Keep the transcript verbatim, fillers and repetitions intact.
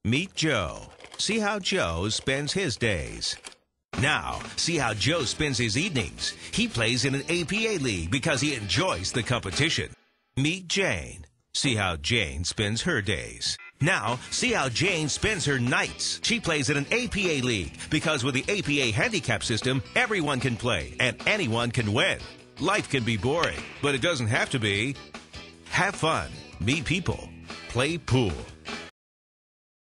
Meet Joe. See how Joe spends his days. Now, see how Joe spends his evenings. He plays in an A P A league because he enjoys the competition. Meet Jane. See how Jane spends her days. Now, see how Jane spends her nights. She plays in an A P A league because with the A P A handicap system, everyone can play and anyone can win. Life can be boring, but it doesn't have to be. Have fun, meet people, play pool.